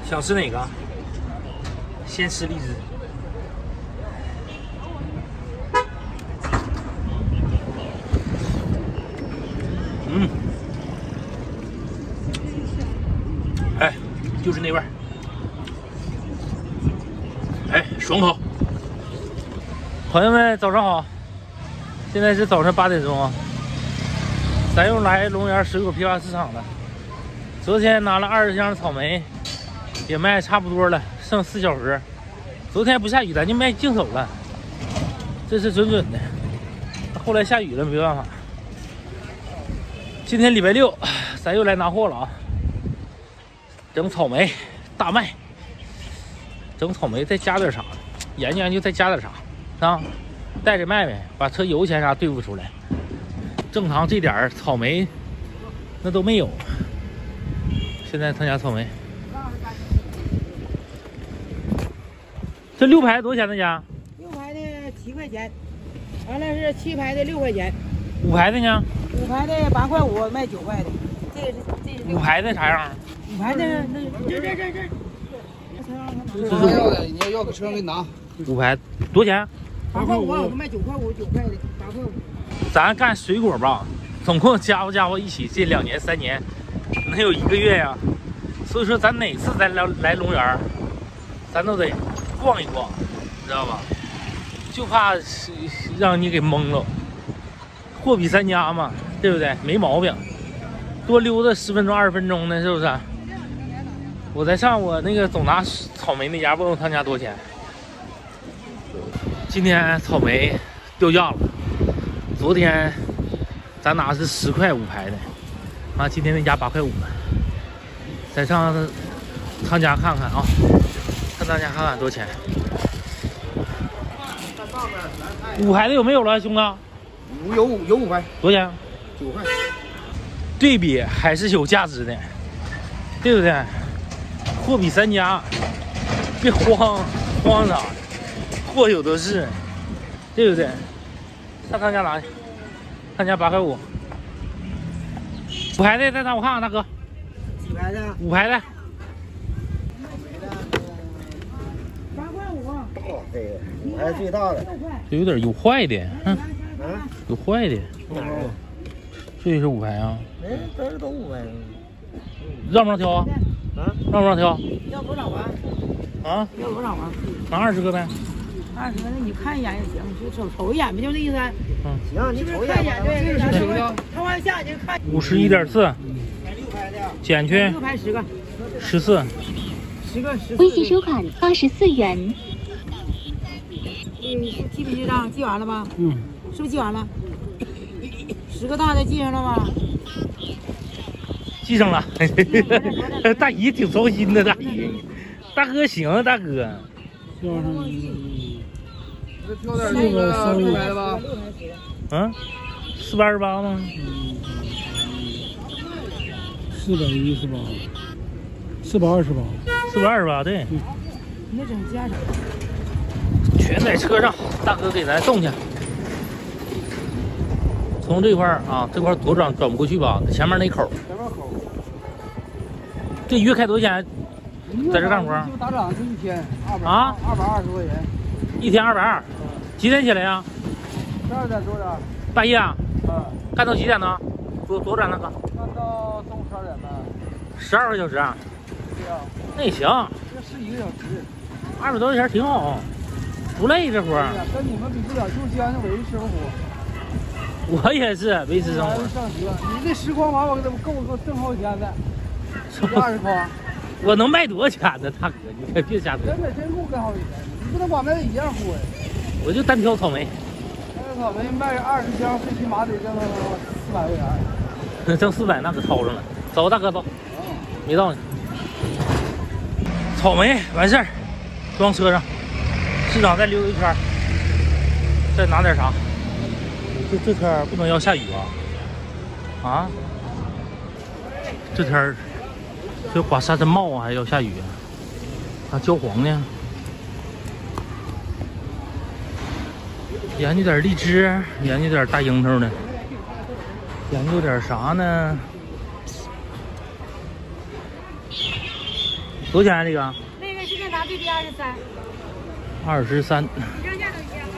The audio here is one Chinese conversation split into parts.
想吃哪个？先吃荔枝。哎，就是那味儿。哎，爽口。朋友们，早上好！现在是早上8点钟啊。咱又来龙源水果批发市场了。昨天拿了20箱草莓，也卖差不多了，剩4小盒。昨天不下雨，咱就卖净手了，这是准的。后来下雨了，没办法。今天礼拜六，咱又来拿货了啊！整草莓、大麦，整草莓再加点啥？研究研究再加点啥啊？带着卖呗，把车油钱啥对付出来。正常这点草莓那都没有。现在他家草莓，这6排多少钱呢？家 6排的7块钱，完了是7排的6块钱 ，5排的呢 ？5排的8块5，卖9块的。这是 5排的啥样 ？5排的那这。 这是要的，你要个车给你拿。 5排多少钱 ？8块5，我卖9块5，9块的8块5。 咱干水果吧，总共家伙一起，这2年3年能有1个月呀。所以说，咱哪次咱来龙源，咱都得逛一逛，知道吧？就怕让你给蒙了。货比三家嘛，对不对？没毛病。多溜达10分钟20分钟呢，是不是？我再上我那个总拿草莓那家问问他家多少钱。今天草莓掉价了，昨天咱拿是10块5排的，啊，今天那家8块5了。再上他家看看啊，看他家看看多少钱。5排的有没有了，兄弟？ 有5排， 多少钱 ？9块。 对比还是有价值的，对不对？货比三家，别慌啥，货有的是，对不对？上他家拿去，他家8块5。5排的再拿我看看，大哥。 几排的 ？5排的。 8块5。 哦，这个5排最大的。 这有点有坏的，有坏的。这也是5排啊？ 哎，这是都5排。 让不让挑啊？让不让挑？ 要多少啊？ 啊？ 要多少啊？ 拿20个呗。 20个，那你看一眼也行，你就瞅一眼呗，就这意思。 行，你瞅一看一眼，对， 这是行的。 他往下你就看。 51.4。 6排的。 减去 6排10个。 14。 10个14。 微信收款24元。 记没记账？记完了吧？是不是记完了？10个大的记上了吗？ 记上了。大姨挺操心的，大姨。大哥行，大哥。 这挑点那个6排的吧。 嗯，428吗？428，428，对。 你得整加上。 全在车上，大哥给咱送去。从这块啊，这块左转不过去吧？前面那口。这鱼开多少钱？在这干活？ 就打赏是1天啊 ，220块钱。 1天220。几点起来呀 12点多点。 半夜啊？干到几点呢？左转那个。 干到中午12点半。 12个小时啊？ 对呀。 那也行。 这是1个小时。 200多块钱挺好，不累这活。 跟你们比不了，就将就维持生活。 我也是维持生活。 上学，你这10筐完我给他们够挣好几千的。20筐。 我能卖多少钱呢，大哥？你可别瞎说。 真够干好几千，你不能光卖一样货呀。 我就单挑草莓。 那草莓卖20箱，最起码得挣400块钱。 挣400那可掏上了。走，大哥走。没到呢。草莓完事儿，装车上。市场再溜达一圈，再拿点啥？这天不能要下雨啊！啊，这天这刮沙尘暴啊，还要下雨啊！焦黄呢。研究点荔枝，研究点大樱桃呢，研究点啥呢？ 多少钱啊？这个？ 那个是在拿最低23。 23。 你上架都一样啊。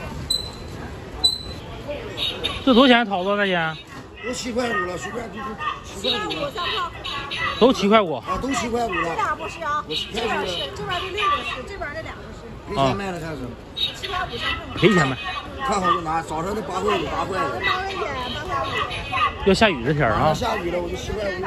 这多少钱？桃子那些？ 都7块5了，随便就是7块5了。 都7块5。 啊，都7块5了。 这俩不是啊，这边是，这边这6个是，这边这2个是。 赔钱卖了，看是。 7块5相送。 赔钱卖。 看好就拿，早上的8块5，8块的。 8块钱，8块5。 要下雨这天啊。 下雨了，我就7块5。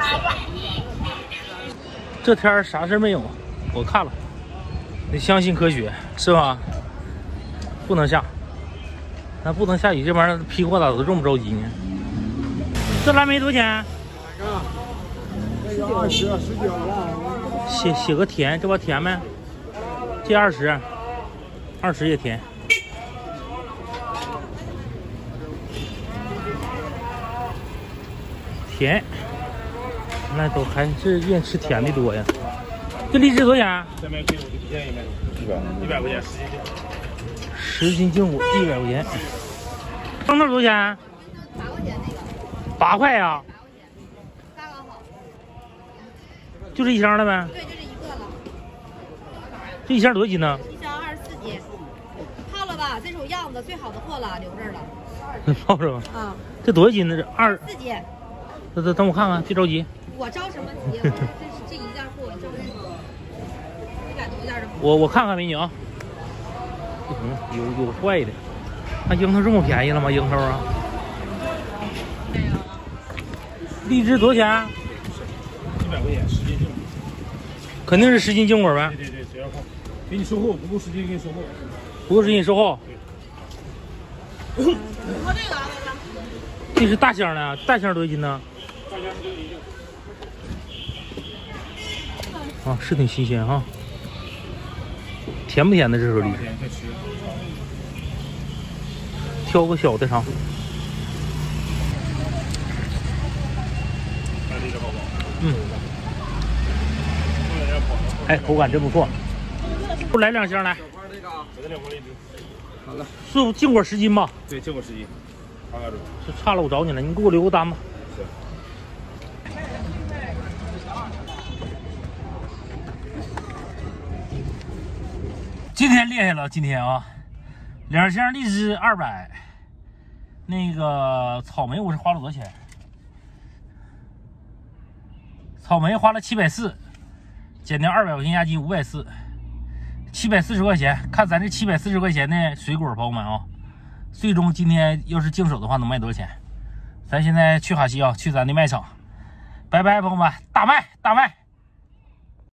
这天啥事没有，我看了，得相信科学，是吧？不能下，那不能下雨，这玩意儿批货咋都这么着急呢？这蓝莓多少钱？ 这个20、19了。 写个甜，这把甜没？这20也甜。甜，那都还是愿吃甜的多呀。这荔枝多少钱？ 这边给我就不建议卖，100块钱 10斤净果100块钱。生豆多少钱 8块钱那个。 8块呀？ 刚刚好。 就这一箱了呗？ 对，就这一个了。 这一箱多少斤呢？ 一箱24斤。泡了吧？这种样子最好的货了，留这儿了。 泡着吧。 啊。 这多少斤呢？这24 斤。 等我看看，别着急。 我着什么急？这一件货我着急。你敢多件的吗？ 我看看美女啊。不行，有坏的。那樱桃这么便宜了吗？樱桃啊？荔枝多少钱 ？100块钱10斤净果。 肯定是10斤净果呗。 对，只要放，给你售后，不够10斤给你售后。 不够10斤售后。 我这个这是大箱的，大箱多少斤呢？啊，是挺新鲜哈。甜不甜的这时候荔枝？挑个小的尝。嗯。哎，口感真不错。给我来2箱来。 给他2块荔枝。好了。 是净果10斤吧？ 对，净果10斤。 这差了我找你了，你给我留个单吧。今天厉害了，今天啊，2箱荔枝200，那个草莓我是花了多少钱？草莓花了740，减掉200块钱押金540，740块钱。看咱这740块钱的水果，朋友们啊。最终今天要是经手的话，能卖多少钱？咱现在去哈西啊，去咱的卖场。拜拜，朋友们，大卖大卖！